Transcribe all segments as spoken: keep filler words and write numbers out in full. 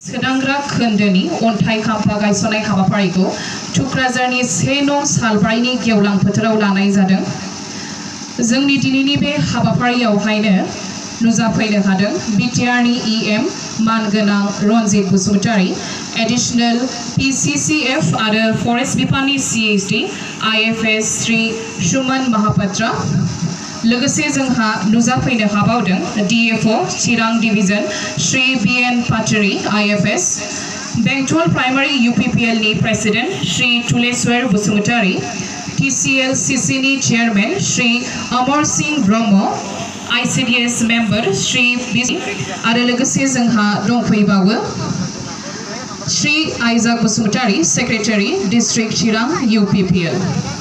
सोदांग्रा खोन्दोनि अन्थाइ खाम्फा गायसननाय हाबाफारिखौ टुक्राझारनि नो वन सालबारिनि गेवलां फोथाराव लानाय जादों। जोंनि दिनैनि बे हाबाफारियावहायनो नुजाफैनो हादों बिटिआरनि इएम मानगोनां रनजित बसुमतारी, एडिशनेल पिसिसिएफ आरो फरेस्ट बिफाननि सिएसडि आइएफएस श्री सुमन महापात्रा, लोगोसे जोंहा नुजाफैनो हाबावदों DFO Chirang division Shri B N Patri IFS, Bental primary UPPL नि प्रेसिडेंट श्री तुलेश्वर बसुमतारी, टीसीएल सीसीनि chairman Shri Amar Singh Brahma, ICDS member Shri B आरो लोगोसे जोंहा दंफैबावो Shri Isaac Basumatary, secretary district Chirang UPPL.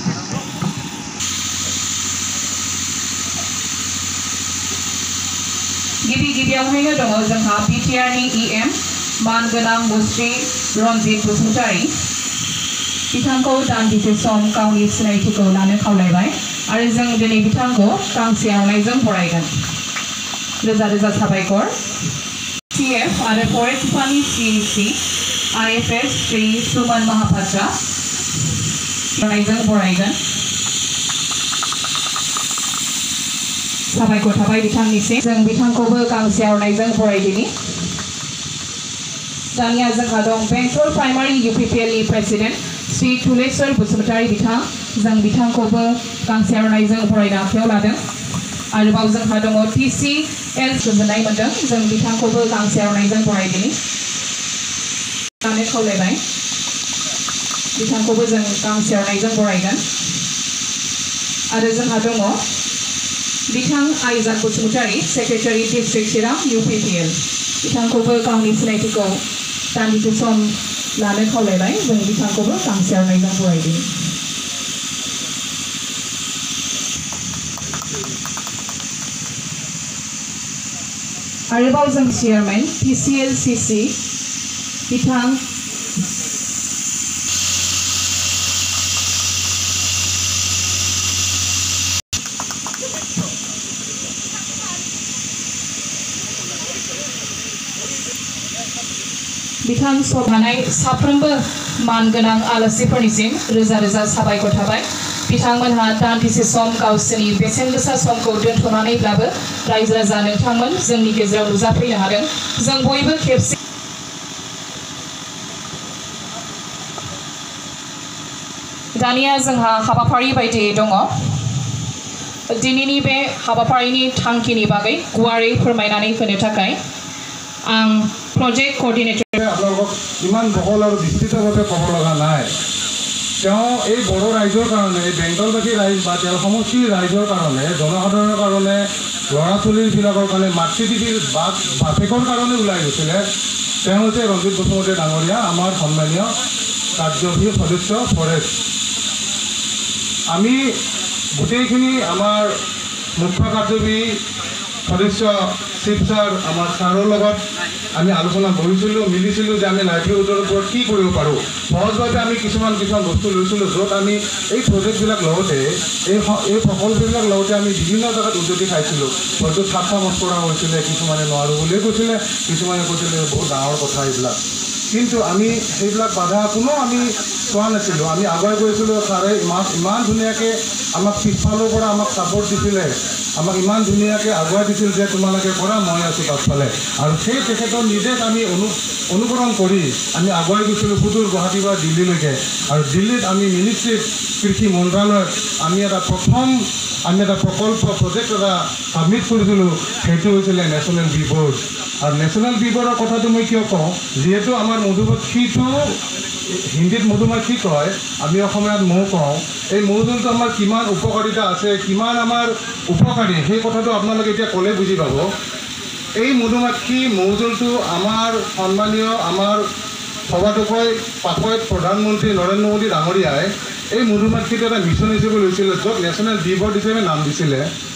गिबि गिबियावहायनो दङ जोंहा बिटिआरनि इएम मानगोनां मुस्रि रनजित बसुमतारी, बिथांखौ दान्दिसे सम गावनि सिनायथिखौ लानो खावलायबाय आरो जों दिनै बिथांखौ गांसे आर'नाइजों बरायगोन। रोजा रोजा साबायखर। सीएफ आरो फरेस्ट बिफाननि सीईसी आईएफएस श्री सुमन महापात्रा आर'नाइजों बरायगोन। साबायखर थाबाय बिथांनिसिम। जों बिथांखौबो गांसे आर'नाइजों बरायदिनि। दानिया जोंहा दं बेंटल प्राइमारी यूपीपीएल नि प्रेसिडेंट श्री तुलेश्वर बसुमतारी बिथां, जों बिथांखौबो गांसे आर'नाइजों बरायनो आखायाव लादों। आरोबाव जोंहा दङ टीसीएल गोजोननाय मोनदों, जों बिथांखौबो गांसे आर'नाइजों बरायदिनि। लानो खावलायबाय, बिथांखौबो जों गांसे आर'नाइजों बरायगोन। आरो जोंहा दङ बिथां Isaac Basumatary, secretary district Chirang UPPL, बिथांखौबो गावनि सिनायथिखौ दान्दिसे सम लानो खावलायबाय, जों बिथांखौबो गांसे आर'नाइजों बरायदिनि। आरोबाव जों चेयरमैन टीसीएल सीसी बिथां बिथां सभानाय साफ्रोमबो मानगोनां आलासिफोरनिसिम रोजा रोजा साबायखर थाबाय। बिथांमोनहा दान्दिसे सम गावसोरनि बेसेन गोसा समखौ दोनथ'नानैब्लाबो रायजो राजा नोंथांमोन जोंनि गेजेराव नुजाफैनो हादों। जों बयबो खेबसे दानिया जोंहा हाबाफारि बायदियै दङ। दिनैनि बे हाबाफारिनि थांखिनि बागै गुवारै फोरमायनानै होनो थाखाय आं प्रजेक्ट कोअर्डिनेटर इमान बहल और विस्तृतभाৱে ক'ব লগা নাই। তেওঁ এই বড়ো ৰাইজৰ কাৰণে, বেংগলবাসী ৰাইজ বা তেওঁৰ সমষ্টিৰ ৰাইজৰ কাৰণে, জনসাধাৰণৰ কাৰণে, ল'ৰা ছোৱালীবিলাকৰ কাৰণে, মাতৃপিতৃৰ বাপ বাপেকৰ কাৰণে ওলাই গৈছিলে। তেওঁ হৈছে ৰঞ্জিত বসুমতাৰী ডাঙৰীয়া, আমাৰ সন্মানীয় কাৰ্যবাহী সদস্য ফৰেষ্ট। আমি গোটেইখিনি আমাৰ মুখ্য কাৰ্যবাহী সদস্য চিফ ছাৰ আমাৰ ছাৰৰ লগত আমি আলোচনা কৰিছিলোঁ, মিলিছিলোঁ যে আমি লাইভলিহুডৰ ওপৰত কি কৰিব পাৰোঁ। সহজভাৱে আমি কিছুমান কিছুমান বস্তু লৈছিলোঁ, য'ত আমি এই প্ৰজেক্টবিলাক লওঁতে, এই এই প্ৰকল্পবিলাক লওঁতে আমি বিভিন্ন জেগাত উজুতি খাইছিলোঁ। হয়তো ঠাট্টা মস্কৰা হৈছিলে, কিছুমানে নোৱাৰোঁ বুলিয়ে কৈছিলে, কিছুমানে কৈছিলে বহুত ডাঙৰ কথা এইবিলাক। কিন্তু আমি সেইবিলাক বাধা কোনো আমি চোৱা নাছিলোঁ। আমি আগুৱাই গৈছিলোঁ। ছাৰে ইমান ইমান ধুনীয়াকৈ আমাক পিছফালৰ পৰা আমাক ছাপৰ্ট দিছিলে, আমাক ইমান ধুনীয়াকৈ আগুৱাই দিছিল যে তোমালোকে কৰা, মই আছোঁ পাছফালে। আৰু সেই তেখেতৰ নিৰ্দেশ আমি অনু অনুকৰণ কৰি আমি আগুৱাই গৈছিলোঁ সুদূৰ গুৱাহাটীৰ পৰা দিল্লীলৈকে। আৰু দিল্লীত আমি মিনিষ্ট্ৰীত কৃষি মন্ত্ৰালয়ত আমি এটা প্ৰথম আমি এটা প্ৰকল্প প্ৰজেক্ট এটা ছাবমিট কৰিছিলোঁ, সেইটো হৈছিলে নেশ্যনেল বি বোৰ্ড। আৰু নেশ্যনেল বি বোৰ্ডৰ কথাটো মই কিয় কওঁ, যিহেতু আমাৰ মধুমাখিটো হিন্দীত মধুমাখি কয়, আমি অসমীয়াত মৌ কওঁ। এই মৌজোলটো আমাৰ কিমান উপকাৰিতা আছে, কিমান আমাৰ উপকাৰী, সেই কথাটো আপোনালোকে এতিয়া ক'লে বুজি পাব। এই মধুমাখি মৌজোলটো আমাৰ সন্মানীয় আমাৰ সভাটোকৈ পাকৈত প্ৰধানমন্ত্ৰী নৰেন্দ্ৰ মোদী ডাঙৰীয়াই এই মধুমাখিটো এটা মিছন হিচাপে লৈছিলে, য'ত নেশ্যনেল বি বোৰ্ড হিচাপে নাম দিছিলে।